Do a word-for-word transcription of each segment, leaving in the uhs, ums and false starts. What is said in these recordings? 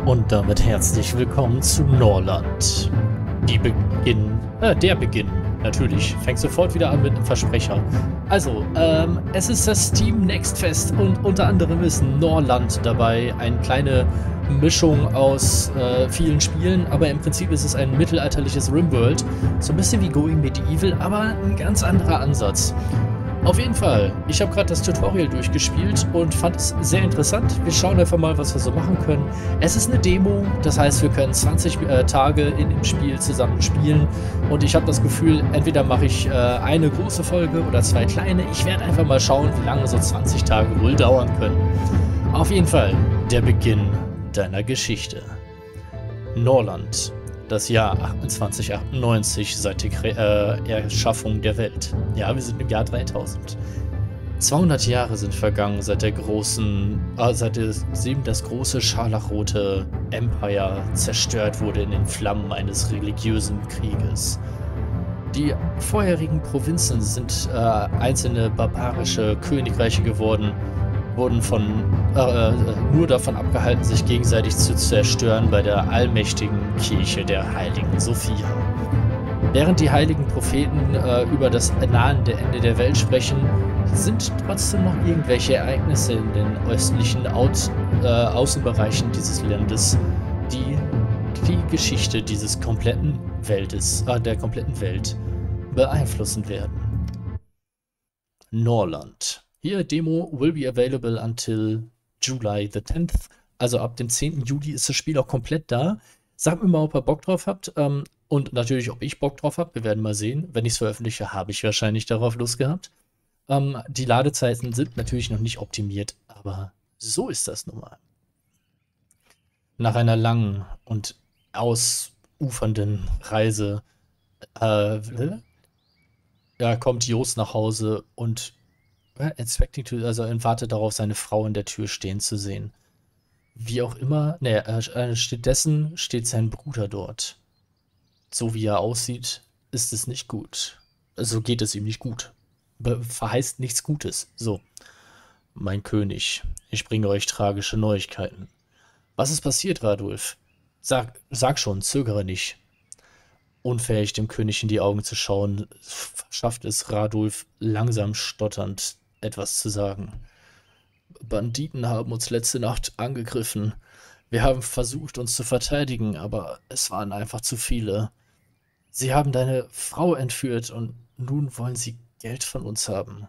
Und damit herzlich willkommen zu Norland. Die Beginn, äh, der Beginn, natürlich, fängt sofort wieder an mit einem Versprecher. Also, ähm, es ist das Steam Next Fest und unter anderem ist Norland dabei, eine kleine Mischung aus äh, vielen Spielen, aber im Prinzip ist es ein mittelalterliches Rimworld, so ein bisschen wie Going Medieval, aber ein ganz anderer Ansatz. Auf jeden Fall, ich habe gerade das Tutorial durchgespielt und fand es sehr interessant. Wir schauen einfach mal, was wir so machen können. Es ist eine Demo, das heißt, wir können zwanzig äh, Tage in dem Spiel zusammen spielen. Und ich habe das Gefühl, entweder mache ich äh, eine große Folge oder zwei kleine. Ich werde einfach mal schauen, wie lange so zwanzig Tage wohl dauern können. Auf jeden Fall, der Beginn deiner Geschichte. Norland. Das Jahr achtundzwanzig achtundneunzig seit der äh, Erschaffung der Welt. Ja, wir sind im Jahr dreitausend. zweihundert Jahre sind vergangen seit der großen, äh, seit das, das große scharlachrote Empire zerstört wurde in den Flammen eines religiösen Krieges. Die vorherigen Provinzen sind äh, einzelne barbarische Königreiche geworden, wurden von, äh, nur davon abgehalten, sich gegenseitig zu zerstören bei der allmächtigen Kirche der Heiligen Sophia. Während die heiligen Propheten äh, über das nahende Ende der Welt sprechen, sind trotzdem noch irgendwelche Ereignisse in den östlichen Out, äh, Außenbereichen dieses Landes, die die Geschichte dieses kompletten Weltes, äh, der kompletten Welt beeinflussen werden. Norland. Hier, Demo will be available until July the tenth. Also ab dem zehnten Juli ist das Spiel auch komplett da. Sagt mir mal, ob ihr Bock drauf habt. Ähm, und natürlich, ob ich Bock drauf habe. Wir werden mal sehen. Wenn ich es veröffentliche, habe ich wahrscheinlich darauf Lust gehabt. Ähm, die Ladezeiten sind natürlich noch nicht optimiert, aber so ist das nun mal. Nach einer langen und ausufernden Reise äh, ja, kommt Jost nach Hause und expecting to, also er wartet darauf, seine Frau in der Tür stehen zu sehen. Wie auch immer, ne, äh, stattdessen steht sein Bruder dort. So wie er aussieht, ist es nicht gut. Also geht es ihm nicht gut. Be verheißt nichts Gutes. So, mein König, ich bringe euch tragische Neuigkeiten. Was ist passiert, Radulf? Sag, sag schon, zögere nicht. Unfähig, dem König in die Augen zu schauen, schafft es Radulf langsam stotternd etwas zu sagen. Banditen haben uns letzte Nacht angegriffen. Wir haben versucht, uns zu verteidigen, aber es waren einfach zu viele. Sie haben deine Frau entführt und nun wollen sie Geld von uns haben.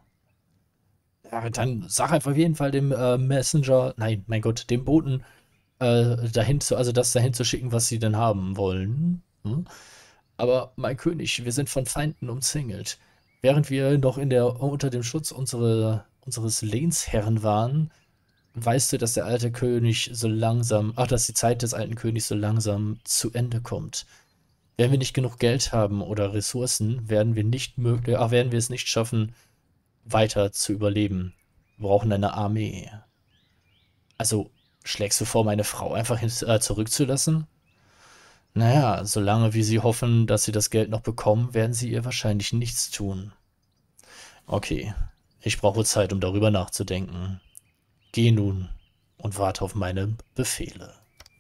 Ja, dann sag einfach auf jeden Fall dem äh, Messenger, nein, mein Gott, dem Boten, äh, dahin zu, also das dahin zu schicken, was sie denn haben wollen. Hm? Aber mein König, wir sind von Feinden umzingelt. Während wir noch in der, unter dem Schutz unsere, unseres Lehnsherren waren, weißt du, dass der alte König so langsam, ach, dass die Zeit des alten Königs so langsam zu Ende kommt. Wenn wir nicht genug Geld haben oder Ressourcen, werden wir nicht möglich, ach, werden wir es nicht schaffen, weiter zu überleben. Wir brauchen eine Armee. Also, schlägst du vor, meine Frau einfach hin, äh, zurückzulassen? Naja, solange wie sie hoffen, dass sie das Geld noch bekommen, werden sie ihr wahrscheinlich nichts tun. Okay, ich brauche Zeit, um darüber nachzudenken. Geh nun und warte auf meine Befehle.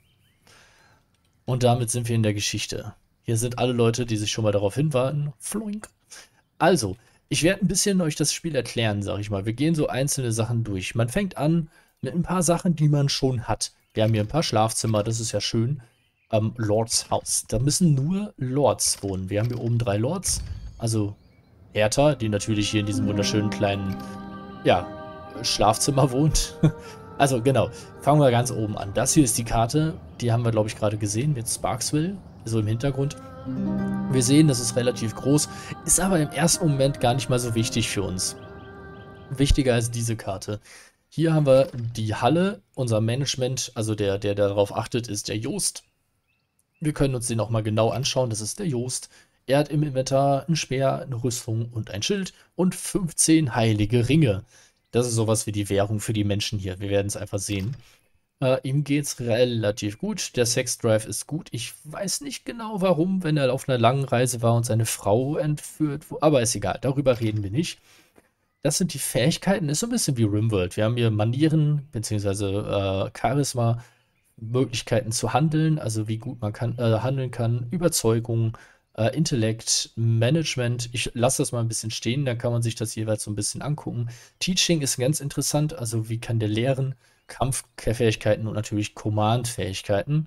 Und damit sind wir in der Geschichte. Hier sind alle Leute, die sich schon mal darauf hinwarten. Floink. Also, ich werde ein bisschen euch das Spiel erklären, sag ich mal. Wir gehen so einzelne Sachen durch. Man fängt an mit ein paar Sachen, die man schon hat. Wir haben hier ein paar Schlafzimmer, das ist ja schön. Um, Lords Haus. Da müssen nur Lords wohnen. Wir haben hier oben drei Lords. Also Hertha, die natürlich hier in diesem wunderschönen kleinen, ja, Schlafzimmer wohnt. Also genau, fangen wir ganz oben an. Das hier ist die Karte. Die haben wir, glaube ich, gerade gesehen mit Sparksville. So im Hintergrund. Wir sehen, das ist relativ groß. Ist aber im ersten Moment gar nicht mal so wichtig für uns. Wichtiger als diese Karte. Hier haben wir die Halle. Unser Management, also der, der darauf achtet, ist der Jost. Wir können uns den nochmal genau anschauen. Das ist der Jost. Er hat im Inventar ein Speer, eine Rüstung und ein Schild und fünfzehn heilige Ringe. Das ist sowas wie die Währung für die Menschen hier. Wir werden es einfach sehen. Äh, ihm geht es relativ gut. Der Sexdrive ist gut. Ich weiß nicht genau warum, wenn er auf einer langen Reise war und seine Frau entführt wurde. Aber ist egal, darüber reden wir nicht. Das sind die Fähigkeiten. Ist so ein bisschen wie Rimworld. Wir haben hier Manieren bzw. Äh, Charisma. Möglichkeiten zu handeln, also wie gut man kann, äh, handeln kann, Überzeugung, äh, Intellekt, Management. Ich lasse das mal ein bisschen stehen, dann kann man sich das jeweils so ein bisschen angucken. Teaching ist ganz interessant, also wie kann der lehren, Kampffähigkeiten und natürlich Command-Fähigkeiten.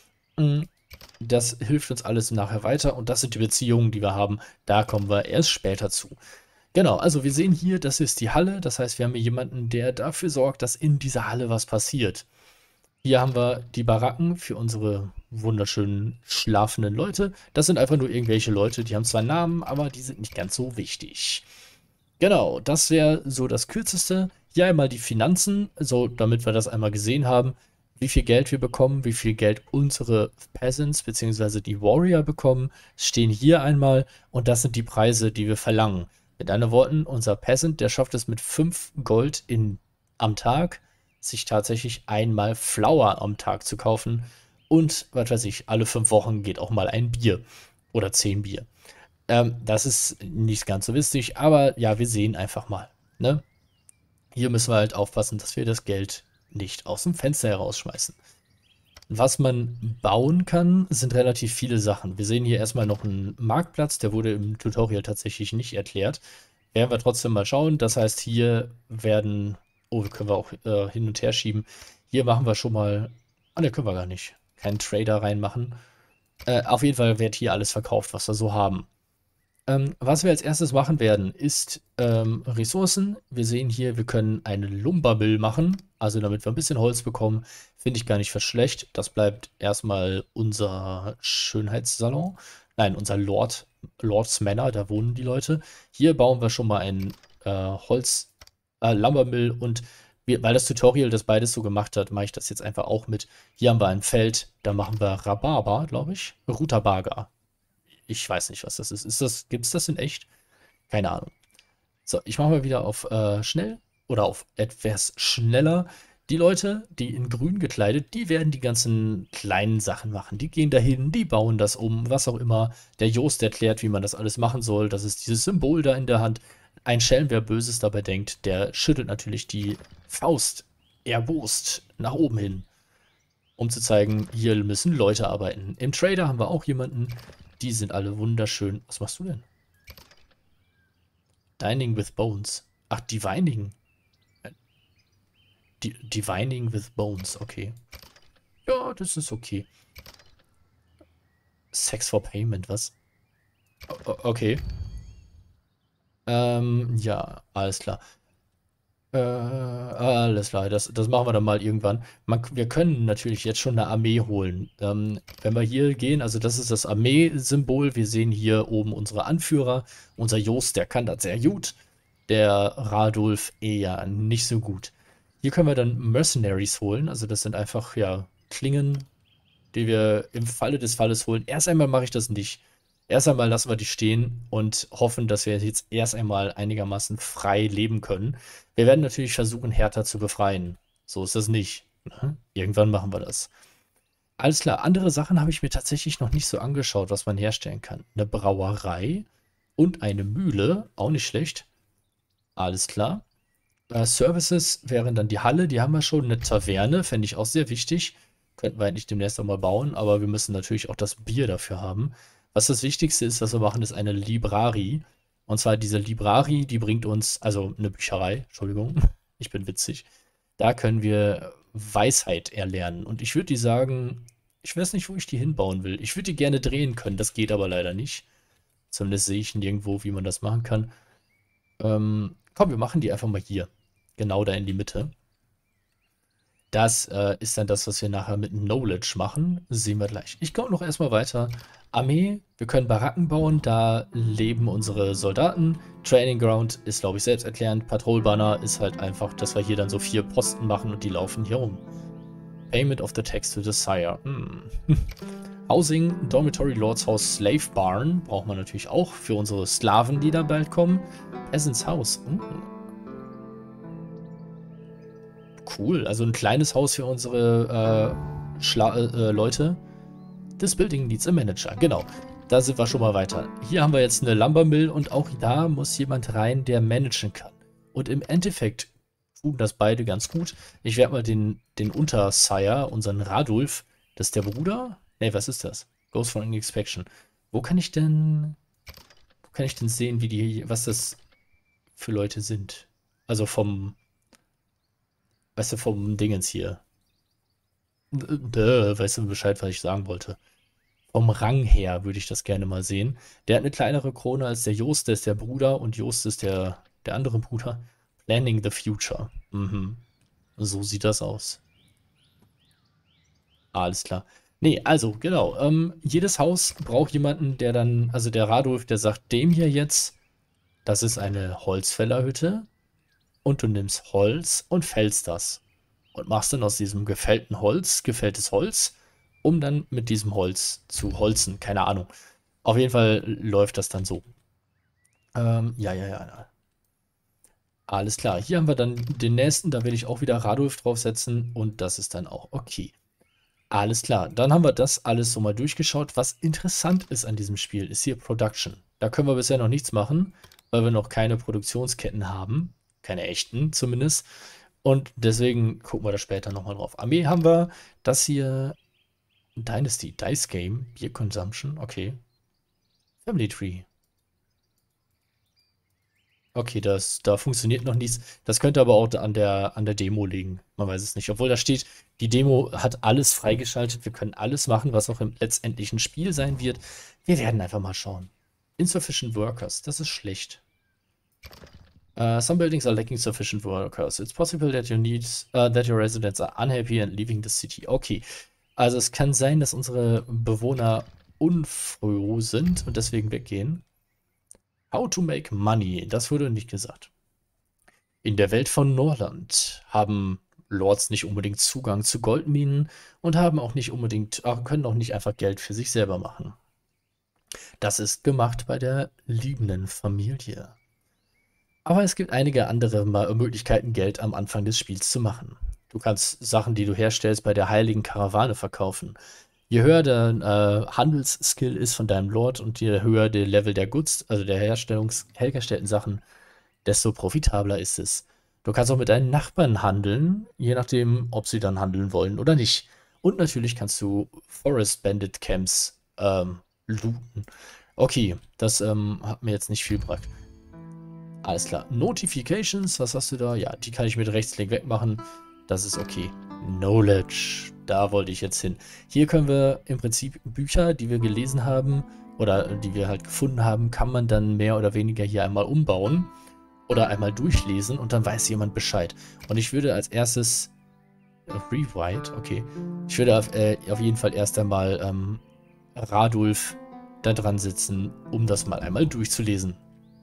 Mm, Das hilft uns alles nachher weiter und das sind die Beziehungen, die wir haben. Da kommen wir erst später zu. Genau, also wir sehen hier, das ist die Halle. Das heißt, wir haben hier jemanden, der dafür sorgt, dass in dieser Halle was passiert. Hier haben wir die Baracken für unsere wunderschönen schlafenden Leute. Das sind einfach nur irgendwelche Leute, die haben zwar Namen, aber die sind nicht ganz so wichtig. Genau, das wäre so das Kürzeste. Hier einmal die Finanzen, so damit wir das einmal gesehen haben, wie viel Geld wir bekommen, wie viel Geld unsere Peasants bzw. die Warrior bekommen, stehen hier einmal und das sind die Preise, die wir verlangen. Mit anderen Worten, unser Peasant, der schafft es mit fünf Gold in, am Tag, sich tatsächlich einmal Flour am Tag zu kaufen und, was weiß ich, alle fünf Wochen geht auch mal ein Bier oder zehn Bier. Ähm, das ist nicht ganz so wichtig, aber ja, wir sehen einfach mal, ne? Hier müssen wir halt aufpassen, dass wir das Geld nicht aus dem Fenster herausschmeißen. Was man bauen kann, sind relativ viele Sachen. Wir sehen hier erstmal noch einen Marktplatz, der wurde im Tutorial tatsächlich nicht erklärt. Werden wir trotzdem mal schauen. Das heißt, hier werden, oh, können wir auch äh, hin und her schieben. Hier machen wir schon mal, ah, ne, können wir gar nicht. Keinen Trader reinmachen. Äh, auf jeden Fall wird hier alles verkauft, was wir so haben. Ähm, was wir als erstes machen werden, ist ähm, Ressourcen. Wir sehen hier, wir können eine Lumbermill machen, also damit wir ein bisschen Holz bekommen. Finde ich gar nicht für schlecht. Das bleibt erstmal unser Schönheitssalon. Nein, unser Lord, Lords Manor, da wohnen die Leute. Hier bauen wir schon mal ein äh, Holz, äh, Lumbermill und wir, weil das Tutorial das beides so gemacht hat, mache ich das jetzt einfach auch mit. Hier haben wir ein Feld, da machen wir Rhabarber, glaube ich. Rutabaga. Ich weiß nicht, was das ist. Ist das, gibt es das in echt? Keine Ahnung. So, ich mache mal wieder auf äh, schnell oder auf etwas schneller. Die Leute, die in grün gekleidet, die werden die ganzen kleinen Sachen machen. Die gehen dahin, die bauen das um, was auch immer. Der Jost erklärt, wie man das alles machen soll. Das ist dieses Symbol da in der Hand. Ein Schelm, wer Böses dabei denkt, der schüttelt natürlich die Faust erbost nach oben hin, um zu zeigen, hier müssen Leute arbeiten. Im Trader haben wir auch jemanden. Die sind alle wunderschön. Was machst du denn? Dining with Bones. Ach, Divining. Di Divining with Bones, okay. Ja, das ist okay. Sex for Payment, was? O okay. Ähm, ja, alles klar. Äh, alles klar, das, das machen wir dann mal irgendwann. Man, wir können natürlich jetzt schon eine Armee holen. Ähm, wenn wir hier gehen, also das ist das Armee-Symbol. Wir sehen hier oben unsere Anführer. Unser Jost, der kann das sehr gut. Der Radulf eher nicht so gut. Hier können wir dann Mercenaries holen. Also das sind einfach, ja, Klingen, die wir im Falle des Falles holen. Erst einmal mache ich das nicht. Erst einmal lassen wir die stehen und hoffen, dass wir jetzt erst einmal einigermaßen frei leben können. Wir werden natürlich versuchen, Hertha zu befreien. So ist das nicht. Ne? Irgendwann machen wir das. Alles klar, andere Sachen habe ich mir tatsächlich noch nicht so angeschaut, was man herstellen kann. Eine Brauerei und eine Mühle, auch nicht schlecht. Alles klar. Äh, Services wären dann die Halle, die haben wir schon. Eine Taverne, fände ich auch sehr wichtig. Könnten wir eigentlich demnächst auch mal bauen, aber wir müssen natürlich auch das Bier dafür haben. Was das Wichtigste ist, was wir machen, ist eine Librari. Und zwar diese Librari, die bringt uns, also eine Bücherei, Entschuldigung, ich bin witzig. Da können wir Weisheit erlernen. Und ich würde die sagen, ich weiß nicht, wo ich die hinbauen will. Ich würde die gerne drehen können, das geht aber leider nicht. Zumindest sehe ich nirgendwo, wie man das machen kann. Ähm, komm, wir machen die einfach mal hier. Genau da in die Mitte. Das äh, ist dann das, was wir nachher mit Knowledge machen. Sehen wir gleich. Ich komme noch erstmal weiter. Armee, wir können Baracken bauen, da leben unsere Soldaten. Training Ground ist, glaube ich, selbsterklärend. Patrol Banner ist halt einfach, dass wir hier dann so vier Posten machen und die laufen hier rum. Payment of the Tax to the Sire. Hm. Housing, Dormitory, Lords House, Slave Barn braucht man natürlich auch für unsere Sklaven, die da bald kommen. Peasants House. Hm. Cool, also ein kleines Haus für unsere äh, Schla äh, Leute. This building needs a manager. Genau, da sind wir schon mal weiter. Hier haben wir jetzt eine Lumbermill und auch da muss jemand rein, der managen kann. Und im Endeffekt tun das beide ganz gut. Ich werde mal den, den Untersire, unseren Radulf, das ist der Bruder? Ne, was ist das? Ghost from Inspection. Wo kann ich denn, wo kann ich denn sehen, wie die, was das für Leute sind? Also vom, weißt du, vom Dingens hier. Däh, weißt du Bescheid, was ich sagen wollte? Vom Rang her würde ich das gerne mal sehen. Der hat eine kleinere Krone als der Jost, der ist der Bruder und Jost ist der, der andere Bruder. Planning the Future. Mhm. So sieht das aus. Alles klar. Nee, also, genau. Ähm, jedes Haus braucht jemanden, der dann, also der Radulf, der sagt dem hier jetzt, das ist eine Holzfällerhütte und du nimmst Holz und fällst das. Und machst dann aus diesem gefällten Holz, gefälltes Holz, um dann mit diesem Holz zu holzen. Keine Ahnung. Auf jeden Fall läuft das dann so. Ähm, ja, ja, ja. ja. Alles klar. Hier haben wir dann den nächsten, da will ich auch wieder Radulf draufsetzen und das ist dann auch okay. Alles klar, dann haben wir das alles so mal durchgeschaut. Was interessant ist an diesem Spiel, ist hier Production. Da können wir bisher noch nichts machen, weil wir noch keine Produktionsketten haben. Keine echten zumindest. Und deswegen gucken wir da später nochmal drauf. Armee haben wir. Das hier Dynasty, Dice Game, Beer Consumption, okay. Family Tree. Okay, das, da funktioniert noch nichts. Das könnte aber auch an der, an der Demo liegen. Man weiß es nicht. Obwohl da steht, die Demo hat alles freigeschaltet. Wir können alles machen, was auch im letztendlichen Spiel sein wird. Wir werden einfach mal schauen. Insufficient Workers, das ist schlecht. Uh, some buildings are lacking sufficient workers. It's possible that you need, uh, that your residents are unhappy and leaving the city. Okay, also es kann sein, dass unsere Bewohner unfroh sind und deswegen weggehen. How to make money, das wurde nicht gesagt. In der Welt von Norland haben Lords nicht unbedingt Zugang zu Goldminen und haben auch nicht unbedingt, können auch nicht einfach Geld für sich selber machen. Das ist gemacht bei der liebenden Familie. Aber es gibt einige andere Möglichkeiten, Geld am Anfang des Spiels zu machen. Du kannst Sachen, die du herstellst, bei der heiligen Karawane verkaufen. Je höher der äh, Handelsskill ist von deinem Lord und je höher der Level der Goods, also der Herstellungs hergestellten Sachen, desto profitabler ist es. Du kannst auch mit deinen Nachbarn handeln, je nachdem, ob sie dann handeln wollen oder nicht. Und natürlich kannst du Forest Bandit Camps ähm, looten. Okay, das ähm, hat mir jetzt nicht viel gebracht. Alles klar. Notifications, was hast du da? Ja, die kann ich mit Rechtsklick wegmachen. Das ist okay. Knowledge, da wollte ich jetzt hin. Hier können wir im Prinzip Bücher, die wir gelesen haben oder die wir halt gefunden haben, kann man dann mehr oder weniger hier einmal umbauen oder einmal durchlesen und dann weiß jemand Bescheid. Und ich würde als erstes äh, Rewrite, okay. Ich würde auf, äh, auf jeden Fall erst einmal ähm, Radulf da dran sitzen, um das mal einmal durchzulesen.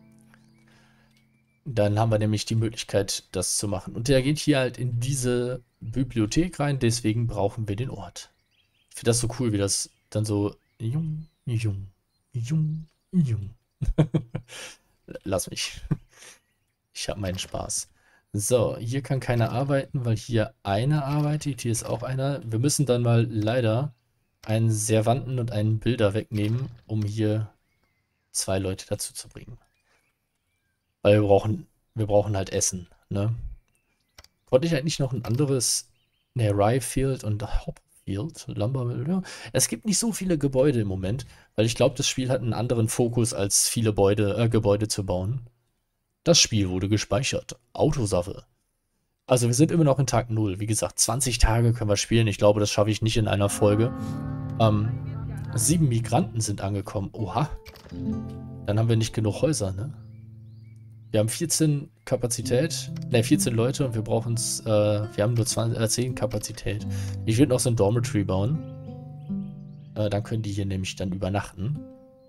Dann haben wir nämlich die Möglichkeit, das zu machen. Und der geht hier halt in diese Bibliothek rein, deswegen brauchen wir den Ort. Ich finde das so cool, wie das dann so jung, jung, jung, jung. Lass mich. Ich habe meinen Spaß. So, hier kann keiner arbeiten, weil hier einer arbeitet. Hier ist auch einer. Wir müssen dann mal leider einen Servanten und einen Bilder wegnehmen, um hier zwei Leute dazu zu bringen. Weil wir brauchen, wir brauchen halt Essen, ne? Konnte ich eigentlich noch ein anderes, ne, Ryefield und Hopfield, Lumbermill, ja. Es gibt nicht so viele Gebäude im Moment, weil ich glaube, das Spiel hat einen anderen Fokus, als viele Gebäude, äh, Gebäude zu bauen. Das Spiel wurde gespeichert. Autosave. Also wir sind immer noch in Tag null. Wie gesagt, zwanzig Tage können wir spielen. Ich glaube, das schaffe ich nicht in einer Folge. Ähm, sieben Migranten sind angekommen. Oha. Dann haben wir nicht genug Häuser, ne? Wir haben vierzehn Kapazität, ne, vierzehn Leute und wir brauchen es, äh, wir haben nur zwanzig, äh, zehn Kapazität. Ich würde noch so ein Dormitory bauen. Äh, dann können die hier nämlich dann übernachten.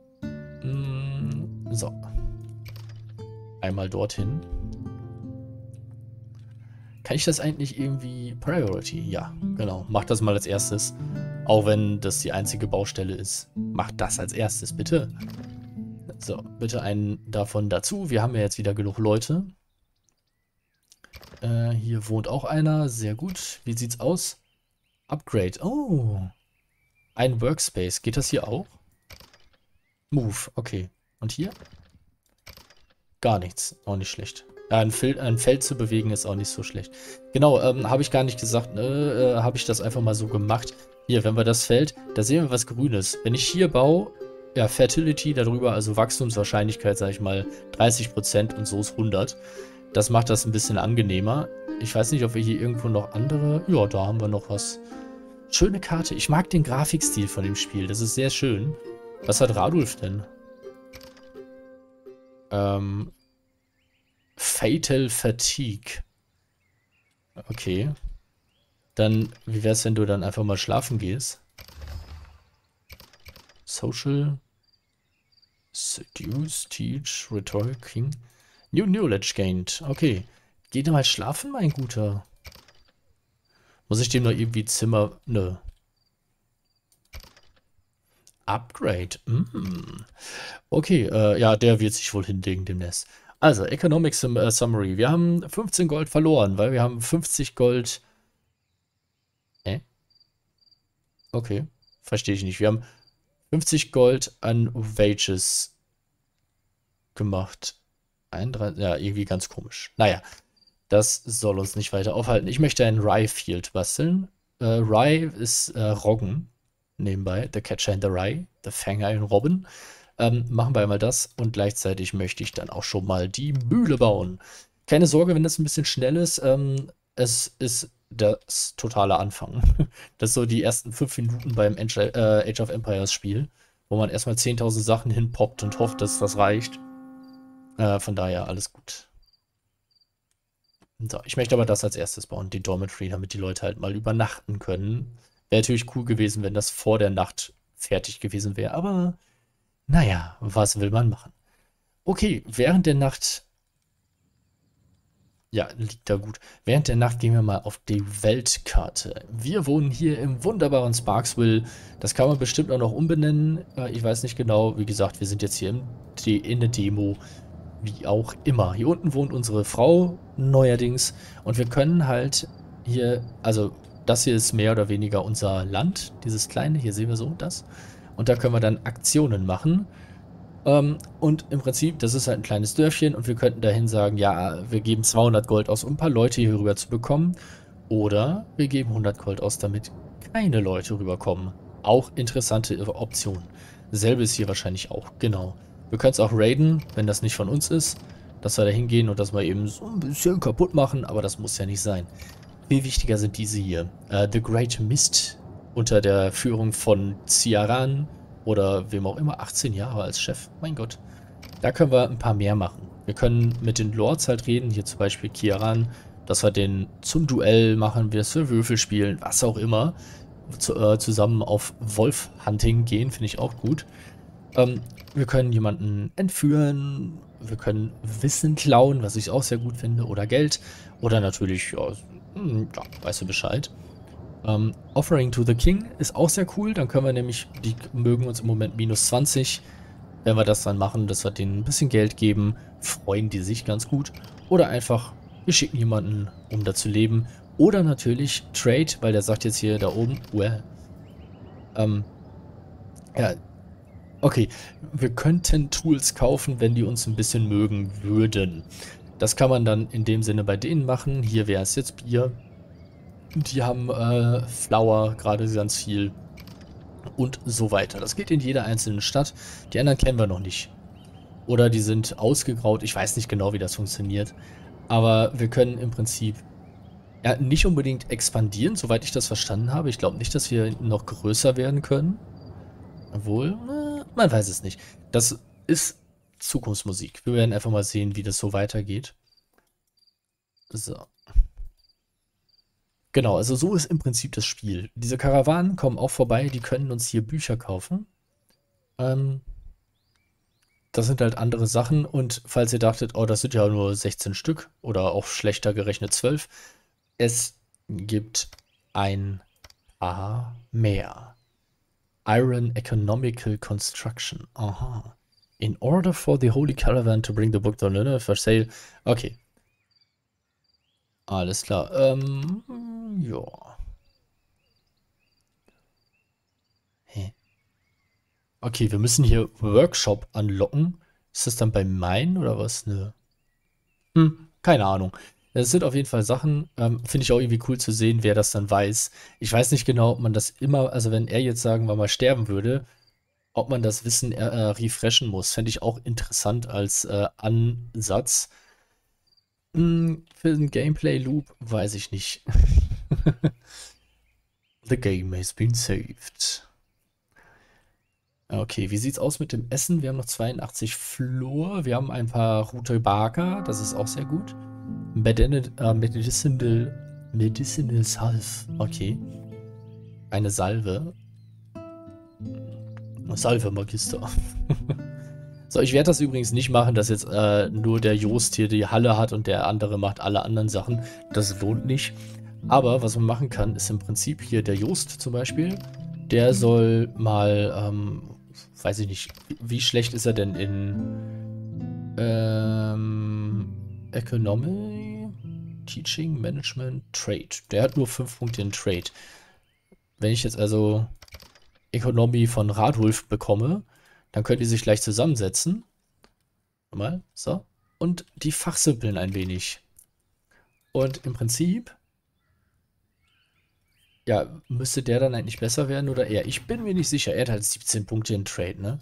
Mm, so. Einmal dorthin. Kann ich das eigentlich irgendwie Priority? Ja, genau. Mach das mal als erstes. Auch wenn das die einzige Baustelle ist. Mach das als erstes, bitte. So, bitte einen davon dazu. Wir haben ja jetzt wieder genug Leute. Äh, hier wohnt auch einer. Sehr gut. Wie sieht's aus? Upgrade. Oh. Ein Workspace. Geht das hier auch? Move. Okay. Und hier? Gar nichts. Auch nicht schlecht. Ja, ein, Fel ein Feld zu bewegen ist auch nicht so schlecht. Genau, ähm, habe ich gar nicht gesagt, ne? Äh, habe ich das einfach mal so gemacht. Hier, wenn wir das Feld, da sehen wir was Grünes. Wenn ich hier baue, ja, Fertility darüber, also Wachstumswahrscheinlichkeit, sage ich mal, dreißig Prozent und so ist hundert. Das macht das ein bisschen angenehmer. Ich weiß nicht, ob wir hier irgendwo noch andere... Ja, da haben wir noch was. Schöne Karte. Ich mag den Grafikstil von dem Spiel. Das ist sehr schön. Was hat Radulf denn? Ähm... Fatal Fatigue. Okay. Dann, wie wär's, wenn du dann einfach mal schlafen gehst? Social. Seduce, Teach, Rhetoric, King. New Knowledge gained. Okay. Geh doch mal schlafen, mein Guter. Muss ich dem noch irgendwie Zimmer... Nö. Upgrade. Mm. Okay, äh, ja, der wird sich wohl hinlegen demnächst. Also, Economic Sum äh, Summary. Wir haben fünfzehn Gold verloren, weil wir haben fünfzig Gold... Äh? Okay, verstehe ich nicht. Wir haben fünfzig Gold an Wages gemacht. einunddreißig, ja, irgendwie ganz komisch. Naja, das soll uns nicht weiter aufhalten. Ich möchte ein Rye Field basteln. Äh, Rye ist äh, Roggen. Nebenbei. The Catcher in the Rye. The Fänger in Robben. Ähm, machen wir einmal das. Und gleichzeitig möchte ich dann auch schon mal die Mühle bauen. Keine Sorge, wenn das ein bisschen schnell ist. Ähm, es ist das totale Anfang. Das ist so die ersten fünf Minuten beim Age, äh, Age of Empires Spiel, wo man erstmal zehntausend Sachen hinpoppt und hofft, dass das reicht. Äh, von daher alles gut. So, ich möchte aber das als erstes bauen, den Dormitory, damit die Leute halt mal übernachten können. Wäre natürlich cool gewesen, wenn das vor der Nacht fertig gewesen wäre, aber naja, was will man machen? Okay, während der Nacht, ja, liegt da gut. Während der Nacht gehen wir mal auf die Weltkarte. Wir wohnen hier im wunderbaren Sparksville. Das kann man bestimmt auch noch umbenennen. Äh, Ich weiß nicht genau. Wie gesagt, wir sind jetzt hier im De in der Demo. Wie auch immer. Hier unten wohnt unsere Frau neuerdings. Und wir können halt hier, also das hier ist mehr oder weniger unser Land. Dieses kleine, hier sehen wir so das. Und da können wir dann Aktionen machen. Ähm, und im Prinzip, das ist halt ein kleines Dörfchen und wir könnten dahin sagen, ja, wir geben zweihundert Gold aus, um ein paar Leute hier rüber zu bekommen. Oder wir geben hundert Gold aus, damit keine Leute rüberkommen. Auch interessante Option. Selbe ist hier wahrscheinlich auch, genau. Wir können es auch raiden, wenn das nicht von uns ist. Dass wir da hingehen und das mal eben so ein bisschen kaputt machen, aber das muss ja nicht sein. Viel wichtiger sind diese hier. Uh, The Great Mist unter der Führung von Ciaran oder wem auch immer, achtzehn Jahre als Chef. Mein Gott. Da können wir ein paar mehr machen. Wir können mit den Lords halt reden, hier zum Beispiel Ciaran, dass wir den zum Duell machen, wir für Würfel spielen, was auch immer. Zu, äh, zusammen auf Wolf-Hunting gehen, finde ich auch gut. Ähm, wir können jemanden entführen, wir können Wissen klauen, was ich auch sehr gut finde, oder Geld. Oder natürlich, ja, hm, ja weißt du Bescheid. Ähm, Offering to the King ist auch sehr cool. Dann können wir nämlich, die mögen uns im Moment minus zwanzig. Wenn wir das dann machen, dass wir denen ein bisschen Geld geben, freuen die sich ganz gut. Oder einfach, wir schicken jemanden, um da zu leben. Oder natürlich Trade, weil der sagt jetzt hier da oben, well. Ähm, ja, okay. Wir könnten Tools kaufen, wenn die uns ein bisschen mögen würden. Das kann man dann in dem Sinne bei denen machen. Hier wäre es jetzt Bier. Die haben äh, Flour, gerade ganz viel. Und so weiter. Das geht in jeder einzelnen Stadt. Die anderen kennen wir noch nicht. Oder die sind ausgegraut. Ich weiß nicht genau, wie das funktioniert. Aber wir können im Prinzip ja, nicht unbedingt expandieren, soweit ich das verstanden habe. Ich glaube nicht, dass wir noch größer werden können. Obwohl, äh, man weiß es nicht. Das ist Zukunftsmusik. Wir werden einfach mal sehen, wie das so weitergeht. So. Genau, also so ist im Prinzip das Spiel. Diese Karawanen kommen auch vorbei, die können uns hier Bücher kaufen. Ähm, das sind halt andere Sachen und falls ihr dachtet, oh, das sind ja nur sechzehn Stück oder auch schlechter gerechnet zwölf, es gibt ein paar mehr. Iron Economical Construction. Aha. In order for the Holy Caravan to bring the book to Luna for sale. Okay. Alles klar. Ähm, ja. Hä? Okay, wir müssen hier Workshop anlocken. Ist das dann bei Mine oder was? Nö. Hm. Keine Ahnung. Es sind auf jeden Fall Sachen, ähm, finde ich auch irgendwie cool zu sehen, wer das dann weiß. Ich weiß nicht genau, ob man das immer, also wenn er jetzt, sagen wir mal, sterben würde, ob man das Wissen äh, äh, refreshen muss. Fände ich auch interessant als äh, Ansatz. Hm, für den Gameplay-Loop weiß ich nicht. The game has been saved. Okay, wie sieht's aus mit dem Essen? Wir haben noch zweiundachtzig Flur. Wir haben ein paar Rutabaga, das ist auch sehr gut. Medin äh, Medicinal, Medicinal Salve. Okay. Eine Salve. Salve Magister. So, ich werde das übrigens nicht machen, dass jetzt äh, nur der Jost hier die Halle hat und der andere macht alle anderen Sachen. Das lohnt nicht. Aber was man machen kann, ist im Prinzip hier der Jost zum Beispiel. Der soll mal, ähm, weiß ich nicht, wie schlecht ist er denn in ähm, Economy, Teaching, Management, Trade. Der hat nur fünf Punkte in Trade. Wenn ich jetzt also Economy von Radulf bekomme, dann könnt ihr sich gleich zusammensetzen. Mal, so. Und die fachsimpeln ein wenig. Und im Prinzip, ja, müsste der dann eigentlich besser werden oder er? Ich bin mir nicht sicher. Er hat halt siebzehn Punkte in Trade, ne?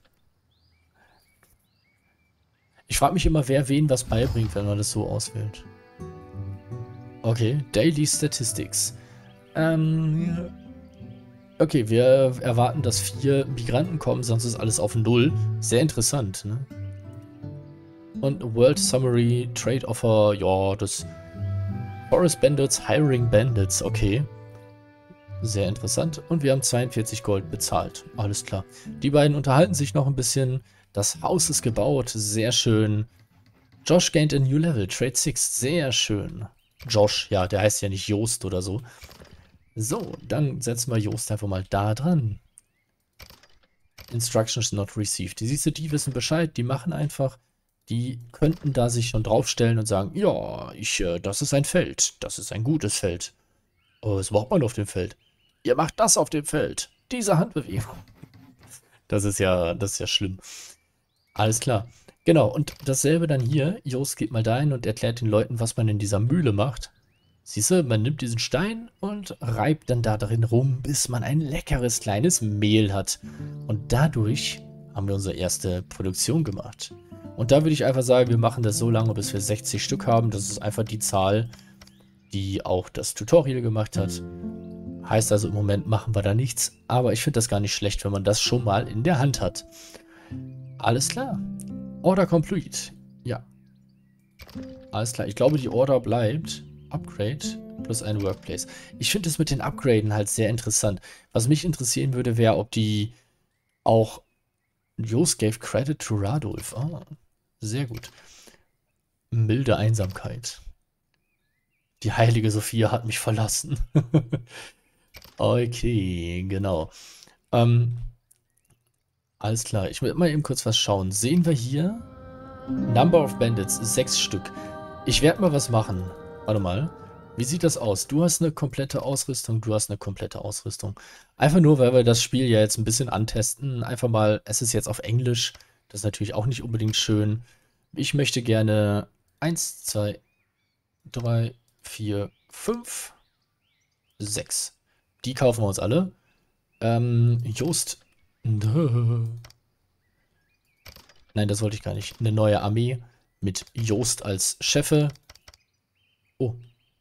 Ich frage mich immer, wer wen was beibringt, wenn man das so auswählt. Okay, Daily Statistics. Ähm, okay, wir erwarten, dass vier Migranten kommen, sonst ist alles auf Null. Sehr interessant, ne? Und World Summary, Trade Offer, ja, das Forest Bandits, Hiring Bandits, okay. Sehr interessant. Und wir haben zweiundvierzig Gold bezahlt. Alles klar. Die beiden unterhalten sich noch ein bisschen. Das Haus ist gebaut. Sehr schön. Josh gained a new level. Trade six. Sehr schön. Josh, ja, der heißt ja nicht Joost oder so. So, dann setzen wir Joost einfach mal da dran. Instructions not received. Die siehst du, die wissen Bescheid. Die machen einfach. Die könnten da sich schon draufstellen und sagen, ja, ich, äh, das ist ein Feld. Das ist ein gutes Feld. Oh, was macht man auf dem Feld? Ihr macht das auf dem Feld. Diese Handbewegung. Das ist ja, das ist ja schlimm. Alles klar. Genau, und dasselbe dann hier. Jost geht mal dahin und erklärt den Leuten, was man in dieser Mühle macht. Siehst du, man nimmt diesen Stein und reibt dann da drin rum, bis man ein leckeres kleines Mehl hat. Und dadurch haben wir unsere erste Produktion gemacht. Und da würde ich einfach sagen, wir machen das so lange, bis wir sechzig Stück haben. Das ist einfach die Zahl, die auch das Tutorial gemacht hat. Heißt also, im Moment machen wir da nichts. Aber ich finde das gar nicht schlecht, wenn man das schon mal in der Hand hat. Alles klar. Order complete. Ja. Alles klar. Ich glaube, die Order bleibt. Upgrade plus ein Workplace. Ich finde es mit den Upgraden halt sehr interessant. Was mich interessieren würde, wäre, ob die auch Jost gave credit to Radulf. Ah, sehr gut. Milde Einsamkeit. Die heilige Sophia hat mich verlassen. Okay, genau. Ähm, alles klar. Ich will mal eben kurz was schauen. Sehen wir hier? Number of Bandits, sechs Stück. Ich werde mal was machen. Warte mal. Wie sieht das aus? Du hast eine komplette Ausrüstung, du hast eine komplette Ausrüstung. Einfach nur, weil wir das Spiel ja jetzt ein bisschen antesten. Einfach mal, es ist jetzt auf Englisch. Das ist natürlich auch nicht unbedingt schön. Ich möchte gerne eins, zwei, drei, vier, fünf, sechs. Die kaufen wir uns alle. Ähm, Jost. Nein, das wollte ich gar nicht. Eine neue Armee mit Jost als Chefe. Oh.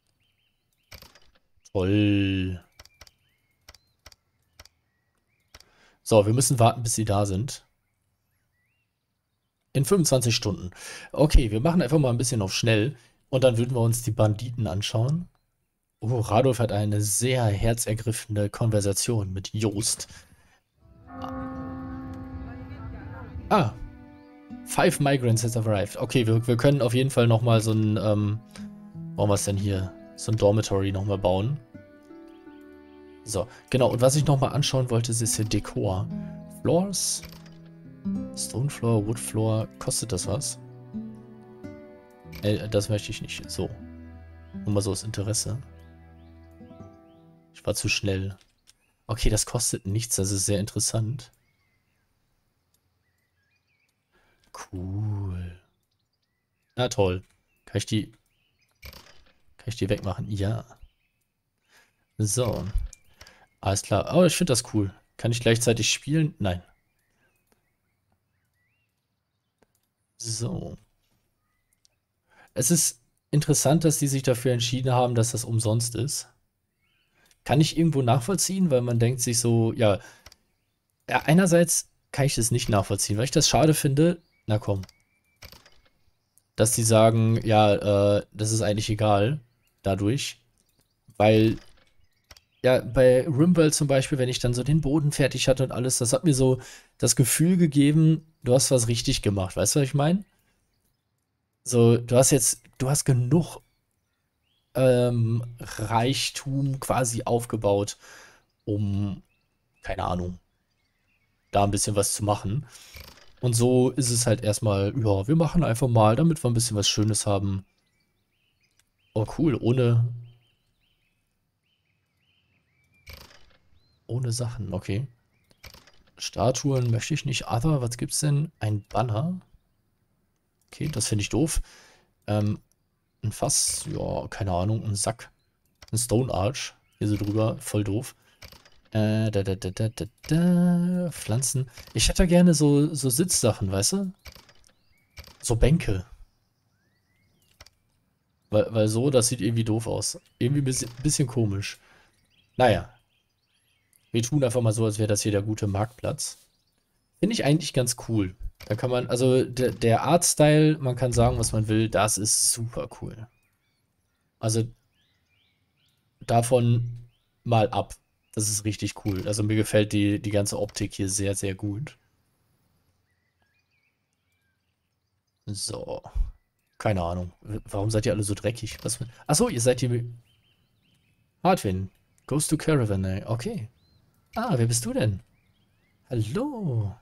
Toll. So, wir müssen warten, bis sie da sind. In fünfundzwanzig Stunden. Okay, wir machen einfach mal ein bisschen auf schnell. Und dann würden wir uns die Banditen anschauen. Oh, Radolf hat eine sehr herzergriffende Konversation mit Jost. Ah. Five migrants has arrived. Okay, wir, wir können auf jeden Fall nochmal so ein, ähm, wollen wir es denn hier? So ein Dormitory nochmal bauen. So, genau. Und was ich nochmal anschauen wollte, ist hier Dekor. Floors. Stone Floor, Wood Floor. Kostet das was? Äh, das möchte ich nicht. So. Nur mal so das Interesse. Ich war zu schnell. Okay, das kostet nichts. Das ist sehr interessant. Cool. Na toll. Kann ich die, kann ich die wegmachen? Ja. So. Alles klar. Aber ich finde das cool. Kann ich gleichzeitig spielen? Nein. So. Es ist interessant, dass die sich dafür entschieden haben, dass das umsonst ist. Kann ich irgendwo nachvollziehen, weil man denkt sich so, ja, ja, einerseits kann ich das nicht nachvollziehen, weil ich das schade finde, na komm, dass die sagen, ja, äh, das ist eigentlich egal, dadurch, weil, ja, bei Rimworld zum Beispiel, wenn ich dann so den Boden fertig hatte und alles, das hat mir so das Gefühl gegeben, du hast was richtig gemacht, weißt du, was ich meine? So, du hast jetzt, du hast genug ähm, Reichtum quasi aufgebaut, um, keine Ahnung, da ein bisschen was zu machen. Und so ist es halt erstmal, ja, wir machen einfach mal, damit wir ein bisschen was Schönes haben. Oh, cool, ohne, ohne Sachen, okay. Statuen möchte ich nicht. Other, was gibt's denn? Ein Banner. Okay, das finde ich doof. Ähm, ein Fass, ja, keine Ahnung, ein Sack. Ein Stone Arch. Hier so drüber, voll doof. Äh, da, da, da, da, da, da. Pflanzen. Ich hätte gerne so, so Sitzsachen, weißt du? So Bänke. Weil, weil so, das sieht irgendwie doof aus. Irgendwie ein bisschen, bisschen komisch. Naja, wir tun einfach mal so, als wäre das hier der gute Marktplatz. Finde ich eigentlich ganz cool. Da kann man, also der, der Artstyle, man kann sagen, was man will, das ist super cool. Also davon mal ab. Das ist richtig cool. Also mir gefällt die, die ganze Optik hier sehr, sehr gut. So. Keine Ahnung. Warum seid ihr alle so dreckig? Was? Achso, ihr seid hier. Hardwin. Goes to Caravan, ey. Okay. Ah, wer bist du denn? Hallo.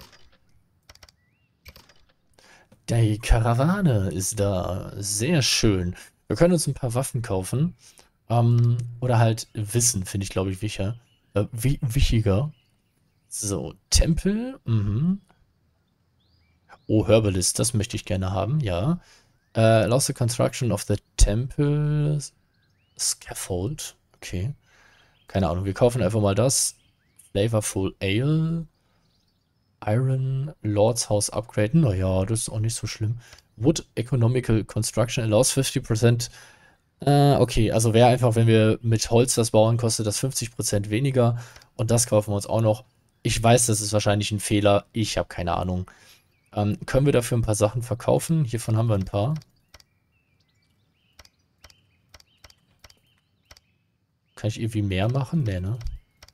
Die Karawane ist da. Sehr schön. Wir können uns ein paar Waffen kaufen. Ähm, oder halt Wissen, finde ich, glaube ich, wichtiger. Äh, wi wichtiger. So, Tempel. Mhm. Oh, Herbalist, das möchte ich gerne haben, ja. Äh, allows the construction of the temple scaffold. Okay. Keine Ahnung, wir kaufen einfach mal das. Flavorful Ale. Iron Lord's House Upgrade. Naja, das ist auch nicht so schlimm. Wood Economical Construction allows fifty percent. Äh, okay, also wäre einfach, wenn wir mit Holz das bauen, kostet das fünfzig Prozent weniger. Und das kaufen wir uns auch noch. Ich weiß, das ist wahrscheinlich ein Fehler. Ich habe keine Ahnung. Ähm, können wir dafür ein paar Sachen verkaufen? Hiervon haben wir ein paar. Kann ich irgendwie mehr machen? Nee, ne?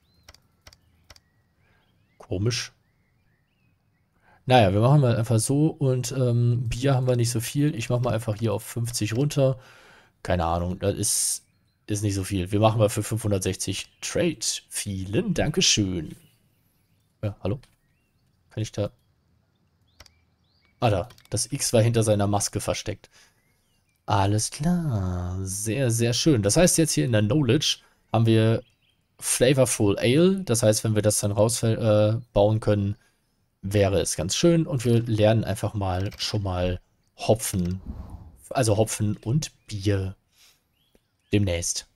Komisch. Naja, wir machen mal einfach so und ähm, Bier haben wir nicht so viel. Ich mache mal einfach hier auf fünfzig runter. Keine Ahnung, das ist, ist nicht so viel. Wir machen mal für fünfhundertsechzig Trade. Vielen Dankeschön. Ja, hallo? Kann ich da... Ah, da. Das X war hinter seiner Maske versteckt. Alles klar. Sehr, sehr schön. Das heißt, jetzt hier in der Knowledge haben wir Flavorful Ale. Das heißt, wenn wir das dann rausbauen äh, bauen können, wäre es ganz schön. Und wir lernen einfach mal schon mal Hopfen. Also Hopfen und Bier demnächst.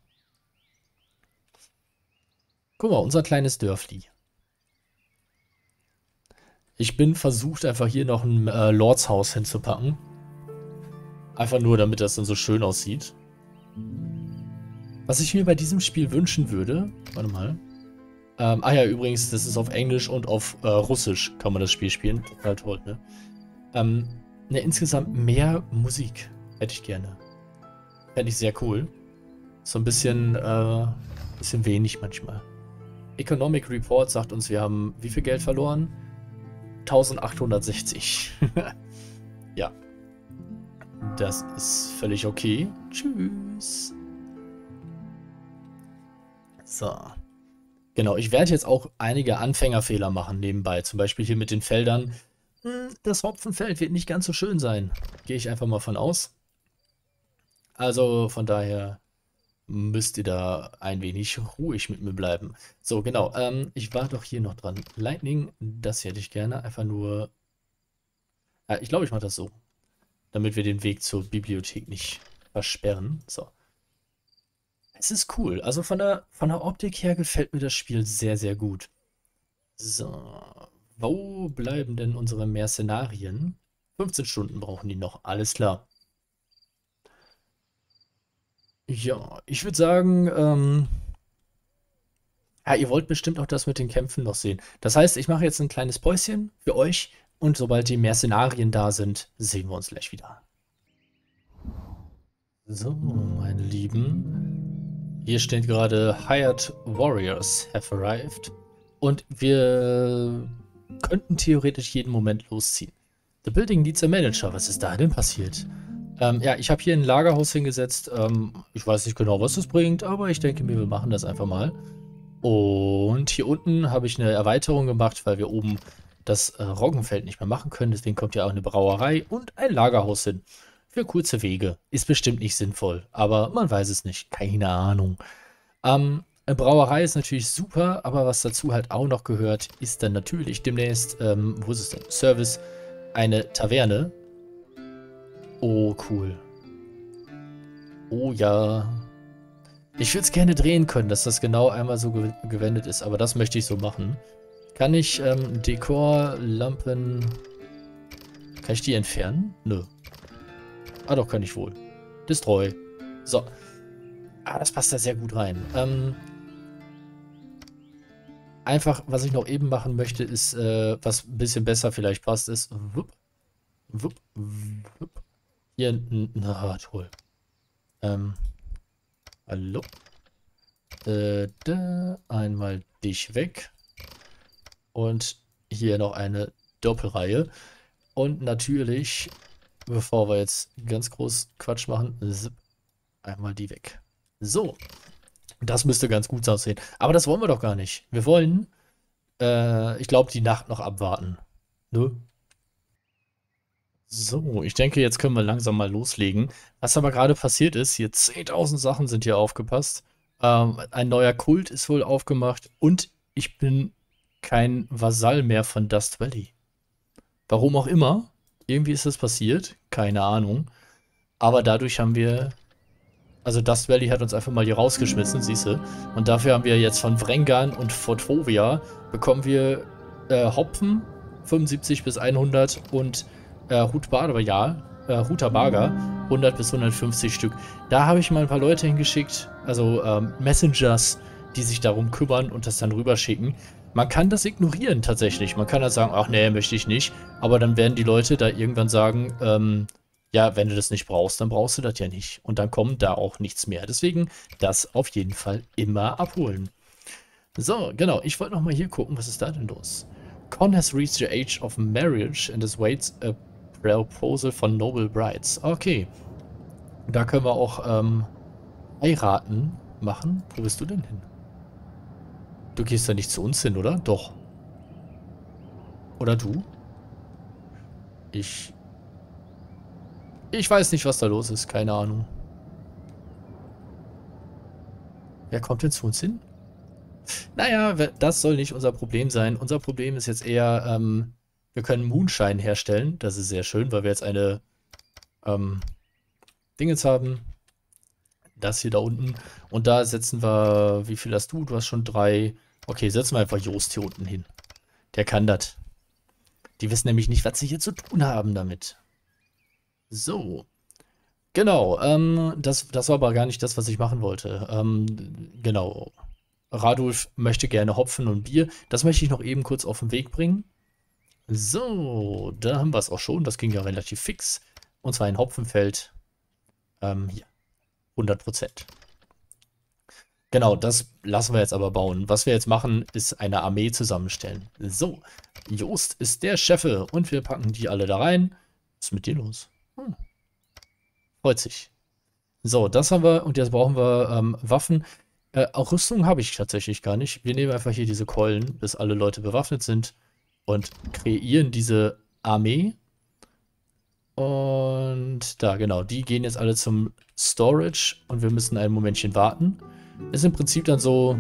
Guck mal, unser kleines Dörfli. Ich bin versucht, einfach hier noch ein äh, Lordshaus hinzupacken. Einfach nur, damit das dann so schön aussieht. Was ich mir bei diesem Spiel wünschen würde, warte mal. Ähm, ah ja, übrigens, das ist auf Englisch und auf äh, Russisch kann man das Spiel spielen. Total toll, ne? Ähm, ne, insgesamt mehr Musik hätte ich gerne. Fände ich sehr cool. So ein bisschen, äh, bisschen wenig manchmal. Economic Report sagt uns, wir haben wie viel Geld verloren? eintausendachthundertsechzig. Ja. Das ist völlig okay. Tschüss. So. Genau, ich werde jetzt auch einige Anfängerfehler machen nebenbei. Zum Beispiel hier mit den Feldern. Hm, Das Hopfenfeld wird nicht ganz so schön sein. Gehe ich einfach mal von aus. Also von daher müsst ihr da ein wenig ruhig mit mir bleiben. So, genau. Ähm, ich war doch hier noch dran. Lightning, das hätte ich gerne. Einfach nur. Ja, ich glaube, ich mache das so. damit wir den Weg zur Bibliothek nicht versperren. So. Es ist cool. Also von der, von der Optik her gefällt mir das Spiel sehr, sehr gut. So. Wo bleiben denn unsere Mercenarien? fünfzehn Stunden brauchen die noch. Alles klar. Ja, ich würde sagen, ähm, ja, ihr wollt bestimmt auch das mit den Kämpfen noch sehen. Das heißt, ich mache jetzt ein kleines Päuschen für euch und sobald die Mercenarien da sind, sehen wir uns gleich wieder. So, meine Lieben. Hier steht gerade Hired Warriors have arrived. Und wir könnten theoretisch jeden Moment losziehen. The building needs a manager. Was ist da denn passiert? Ähm, ja, ich habe hier ein Lagerhaus hingesetzt. Ähm, ich weiß nicht genau, was das bringt, aber ich denke mir, wir machen das einfach mal. Und hier unten habe ich eine Erweiterung gemacht, weil wir oben das äh, Roggenfeld nicht mehr machen können. Deswegen kommt hier auch eine Brauerei und ein Lagerhaus hin. Für kurze Wege. Ist bestimmt nicht sinnvoll, aber man weiß es nicht. Keine Ahnung. Ähm, eine Brauerei ist natürlich super, aber was dazu halt auch noch gehört, ist dann natürlich demnächst, ähm, wo ist es denn? Service, eine Taverne. Oh, cool. Oh ja. Ich würde es gerne drehen können, dass das genau einmal so ge gewendet ist, aber das möchte ich so machen. Kann ich ähm, Dekor, Lampen... Kann ich die entfernen? Nö. Ah, doch, kann ich wohl. Destroy. So. Ah, das passt da sehr gut rein. Ähm, einfach, was ich noch eben machen möchte, ist, äh, was ein bisschen besser vielleicht passt, ist... Wupp, wupp, wupp. Hier, na, toll. Ähm, hallo? Äh, da, einmal dich weg. Und hier noch eine Doppelreihe. Und natürlich, bevor wir jetzt ganz groß Quatsch machen, zip, einmal die weg. So. Das müsste ganz gut aussehen. Aber das wollen wir doch gar nicht. Wir wollen, äh, ich glaube, die Nacht noch abwarten. Ne? So, ich denke, jetzt können wir langsam mal loslegen. Was aber gerade passiert ist, hier zehntausend Sachen sind hier aufgepasst. Ähm, ein neuer Kult ist wohl aufgemacht und ich bin kein Vasall mehr von Dust Valley. Warum auch immer. Irgendwie ist das passiert. Keine Ahnung. Aber dadurch haben wir... Also Dust Valley hat uns einfach mal hier rausgeschmissen, siehste. Und dafür haben wir jetzt von Vrengan und Fortovia bekommen wir äh, Hopfen, fünfundsiebzig bis hundert und äh, Rutabaga, ja, äh, Rutabaga, hundert bis hundertfünfzig Stück. Da habe ich mal ein paar Leute hingeschickt, also ähm, Messengers, die sich darum kümmern und das dann rüberschicken. Man kann das ignorieren tatsächlich. Man kann halt sagen, ach nee, möchte ich nicht. Aber dann werden die Leute da irgendwann sagen, ähm, ja, wenn du das nicht brauchst, dann brauchst du das ja nicht. Und dann kommt da auch nichts mehr. Deswegen das auf jeden Fall immer abholen. So, genau. Ich wollte noch mal hier gucken, was ist da denn los? Con has reached the age of marriage and is waits a proposal von noble brides. Okay. Da können wir auch ähm, heiraten machen. Wo bist du denn hin? Du gehst da nicht zu uns hin, oder? Doch. Oder du? Ich... Ich weiß nicht, was da los ist. Keine Ahnung. Wer kommt denn zu uns hin? Naja, das soll nicht unser Problem sein. Unser Problem ist jetzt eher, ähm, wir können Moonshine herstellen. Das ist sehr schön, weil wir jetzt eine, ähm, Dingens haben. Das hier da unten. Und da setzen wir, wie viel hast du? Du hast schon drei. Okay, setzen wir einfach Jost hier unten hin. Der kann das. Die wissen nämlich nicht, was sie hier zu tun haben damit. So. Genau, ähm, das, das war aber gar nicht das, was ich machen wollte. Ähm, genau. Radulf möchte gerne Hopfen und Bier. Das möchte ich noch eben kurz auf den Weg bringen. So, da haben wir es auch schon. Das ging ja relativ fix. Und zwar ein Hopfenfeld. Ähm, hier. hundert Prozent. Genau, das lassen wir jetzt aber bauen. Was wir jetzt machen, ist eine Armee zusammenstellen. So, Jost ist der Chefe und wir packen die alle da rein. Was ist mit dir los? Hm. Freut sich. So, das haben wir und jetzt brauchen wir ähm, Waffen. Äh, auch Rüstung habe ich tatsächlich gar nicht. Wir nehmen einfach hier diese Keulen, bis alle Leute bewaffnet sind und kreieren diese Armee. Und da, genau, die gehen jetzt alle zum Storage und wir müssen ein Momentchen warten. Ist im Prinzip dann so...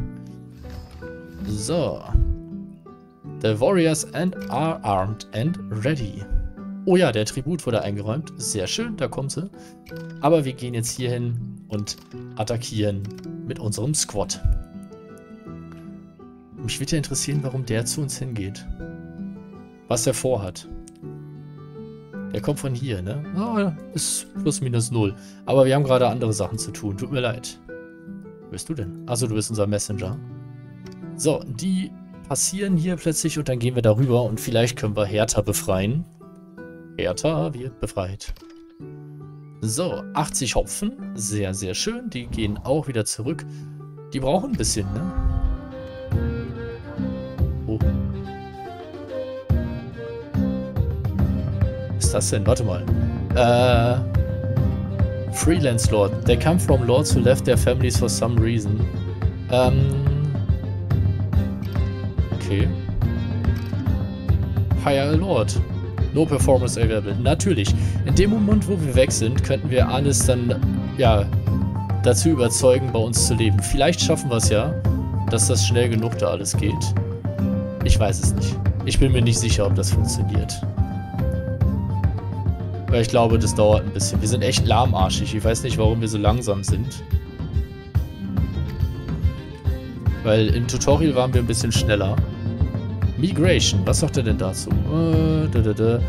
So. The warriors and are armed and ready. Oh ja, der Tribut wurde eingeräumt. Sehr schön, da kommt sie. Aber wir gehen jetzt hier hin und attackieren mit unserem Squad. Mich würde ja interessieren, warum der zu uns hingeht. Was er vorhat. Der kommt von hier, ne? Ah, ist plus minus null. Aber wir haben gerade andere Sachen zu tun. Tut mir leid. Wer bist du denn? Achso, du bist unser Messenger. So, die passieren hier plötzlich und dann gehen wir darüber und vielleicht können wir Hertha befreien. Hertha wird befreit. So, achtzig Hopfen. Sehr, sehr schön. Die gehen auch wieder zurück. Die brauchen ein bisschen, ne? Oh. Was ist das denn? Warte mal. Äh... Freelance Lord. They come from lords who left their families for some reason. Ähm... Okay. Hire a Lord. No performance available. Natürlich. In dem Moment, wo wir weg sind, könnten wir alles dann, ja, dazu überzeugen, bei uns zu leben. Vielleicht schaffen wir es ja, dass das schnell genug da alles geht. Ich weiß es nicht. Ich bin mir nicht sicher, ob das funktioniert. Weil ich glaube, das dauert ein bisschen. Wir sind echt lahmarschig. Ich weiß nicht, warum wir so langsam sind. Weil im Tutorial waren wir ein bisschen schneller. Migration, was sagt er denn dazu? Äh, da, da, da.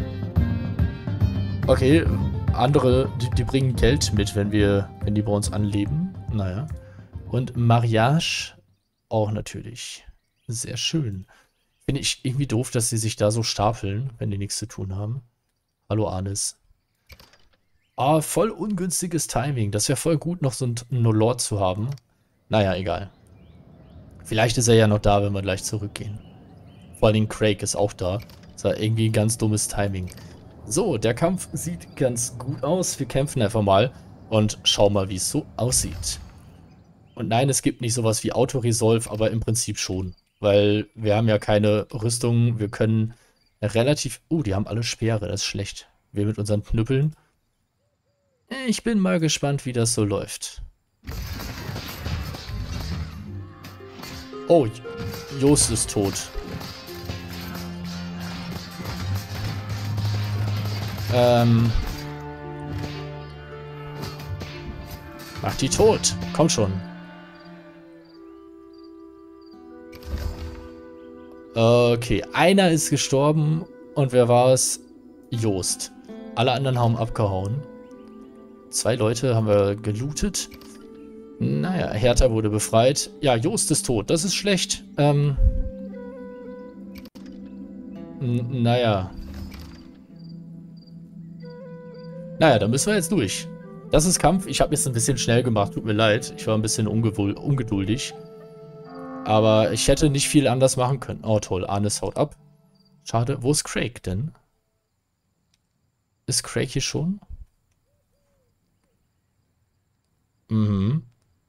Okay, andere, die, die bringen Geld mit, wenn wir, wenn die bei uns anleben. Naja. Und Mariage auch natürlich. Sehr schön. Finde ich irgendwie doof, dass sie sich da so stapeln, wenn die nichts zu tun haben. Hallo Anis. Ah, voll ungünstiges Timing. Das wäre voll gut, noch so einen No-Lord zu haben. Naja, egal. Vielleicht ist er ja noch da, wenn wir gleich zurückgehen. Vor allem Craig ist auch da. Das war irgendwie ein ganz dummes Timing. So, der Kampf sieht ganz gut aus. Wir kämpfen einfach mal und schauen mal, wie es so aussieht. Und nein, es gibt nicht sowas wie Auto-Resolve, aber im Prinzip schon. Weil wir haben ja keine Rüstung. Wir können relativ... Oh, uh, die haben alle Speere. Das ist schlecht. Wir mit unseren Knüppeln. Ich bin mal gespannt, wie das so läuft. Oh, Jost ist tot. Ähm. Mach die tot. Komm schon. Okay, einer ist gestorben und wer war es? Jost. Alle anderen haben abgehauen. Zwei Leute haben wir gelootet. Naja, Hertha wurde befreit. Ja, Jost ist tot. Das ist schlecht. Ähm. Naja. Naja, da müssen wir jetzt durch. Das ist Kampf. Ich habe jetzt ein bisschen schnell gemacht. Tut mir leid. Ich war ein bisschen ungeduldig. Aber ich hätte nicht viel anders machen können. Oh, toll. Arnes haut ab. Schade. Wo ist Craig denn? Ist Craig hier schon? Mhm.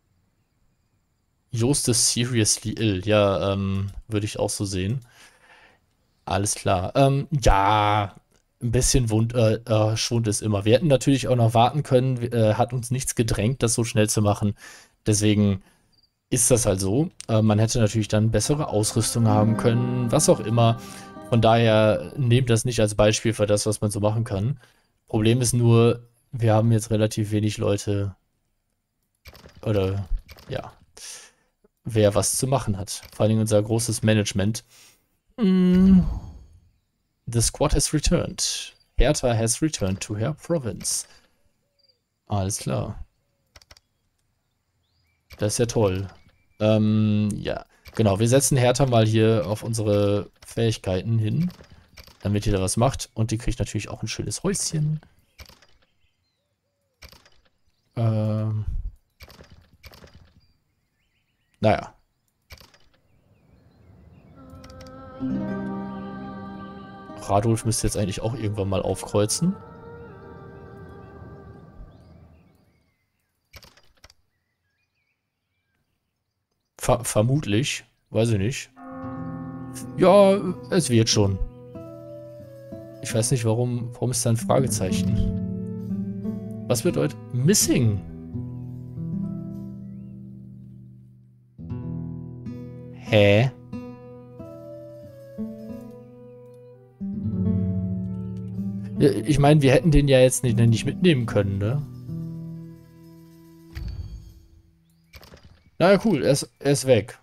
Jost ist seriously ill. Ja, ähm, würde ich auch so sehen. Alles klar. Ähm, ja, ein bisschen Wund, äh, äh, Schwund ist immer. Wir hätten natürlich auch noch warten können. Äh, hat uns nichts gedrängt, das so schnell zu machen. Deswegen ist das halt so. Äh, man hätte natürlich dann bessere Ausrüstung haben können, was auch immer. Von daher nehmt das nicht als Beispiel für das, was man so machen kann. Problem ist nur, wir haben jetzt relativ wenig Leute oder ja, wer was zu machen hat. Vor allem unser großes Management. Mm. The squad has returned. Hertha has returned to her province. Alles klar. Das ist ja toll. Ähm, ja. Genau, wir setzen Hertha mal hier auf unsere Fähigkeiten hin, damit die da was macht. Und die kriegt natürlich auch ein schönes Häuschen. Ähm. Naja. Radolf müsste jetzt eigentlich auch irgendwann mal aufkreuzen. Ver vermutlich. Weiß ich nicht. Ja, es wird schon. Ich weiß nicht, warum, warum ist da ein Fragezeichen? Was bedeutet Missing? Hä? Ich meine, wir hätten den ja jetzt nicht, nicht mitnehmen können, ne? Naja, cool, er ist, er ist weg.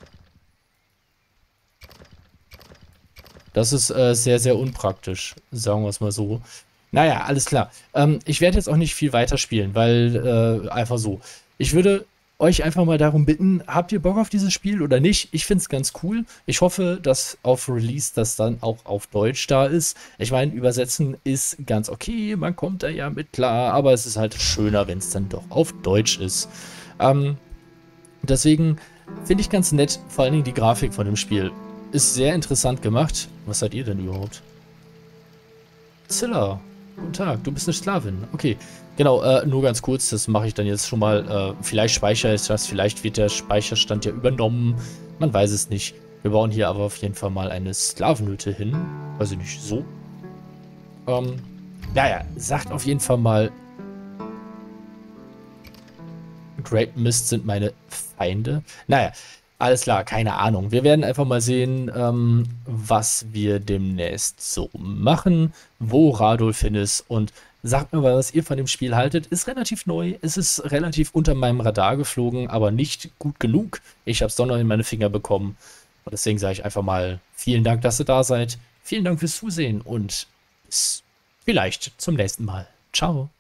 Das ist äh, sehr, sehr unpraktisch, sagen wir es mal so. Naja, alles klar. Ähm, ich werde jetzt auch nicht viel weiterspielen, weil äh, einfach so. Ich würde euch einfach mal darum bitten, habt ihr Bock auf dieses Spiel oder nicht? Ich finde es ganz cool. Ich hoffe, dass auf Release das dann auch auf Deutsch da ist. Ich meine, übersetzen ist ganz okay, man kommt da ja mit klar, aber es ist halt schöner, wenn es dann doch auf Deutsch ist. Ähm, deswegen finde ich ganz nett, vor allen Dingen die Grafik von dem Spiel. Ist sehr interessant gemacht. Was seid ihr denn überhaupt? Zilla. Guten Tag, du bist eine Sklavin. Okay, genau, äh, nur ganz kurz, das mache ich dann jetzt schon mal. Äh, vielleicht speichere ich das, vielleicht wird der Speicherstand ja übernommen. Man weiß es nicht. Wir bauen hier aber auf jeden Fall mal eine Sklavenhütte hin. Weiß ich nicht, so. Ähm, naja, sagt auf jeden Fall mal, Great Mist sind meine Feinde. Naja, alles klar, keine Ahnung. Wir werden einfach mal sehen, ähm, was wir demnächst so machen, wo Radolf hin ist und sagt mir mal, was ihr von dem Spiel haltet. Ist relativ neu, es ist relativ unter meinem Radar geflogen, aber nicht gut genug. Ich habe es doch noch in meine Finger bekommen und deswegen sage ich einfach mal vielen Dank, dass ihr da seid. Vielen Dank fürs Zusehen und bis vielleicht zum nächsten Mal. Ciao.